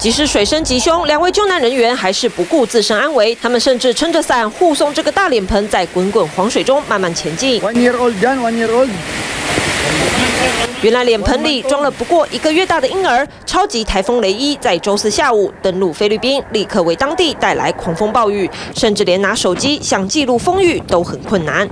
即使水深及胸，2位救难人员还是不顾自身安危，他们甚至撑着伞护送这个大脸盆在滚滚黄水中慢慢前进。 1 year old yan, 1 year old. 原来脸盆里装了不过1个月大的婴儿。超级台风雷伊在周4下午登陆菲律宾，立刻为当地带来狂风暴雨，甚至连拿手机想记录风雨都很困难。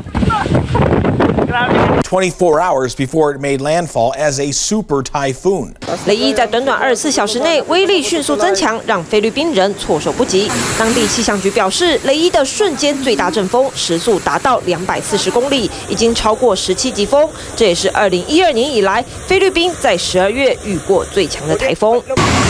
24 hours before it made landfall as a super typhoon. 雷伊在短短24小时内威力迅速增强，让菲律宾人措手不及。当地气象局表示，雷伊的瞬间最大阵风时速达到240公里，已经超过17级风，这也是2012年以来菲律宾在12月遇过最强的台风。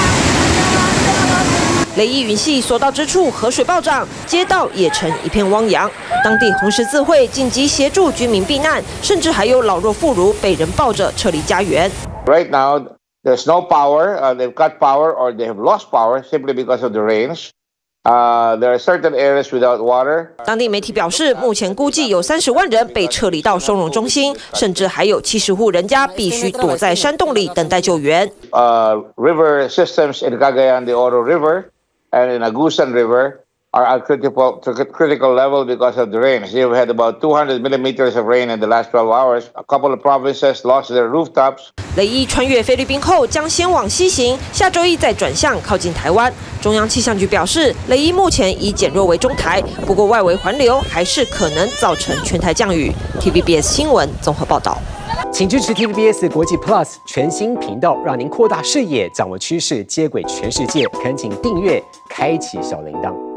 雷伊云系所到之处，河水暴涨，街道也成一片汪洋。当地红十字会紧急协助居民避难，甚至还有老弱妇孺被人抱着撤离家园。 Right now, there's no power. They've cut power or they have lost power simply because of the rains. There are certain areas without water. 当地媒体表示，目前估计有30万人被撤离到收容中心，甚至还有70户人家必须躲在山洞里等待救援。 River systems in Cagayan de Oro River and in Agusan River are at critical level because of the rains. You've had about 200 millimeters of rain in the last 12 hours. A couple of provinces lost their rooftops. 雷伊穿越菲律宾后，将先往西行，下周一再转向靠近台湾。中央气象局表示，雷伊目前已减弱为中台，不过外围环流还是可能造成全台降雨。TVBS 新闻综合报道。 请支持 TVBS 国际 Plus 全新频道，让您扩大视野，掌握趋势，接轨全世界。恳请订阅，开启小铃铛。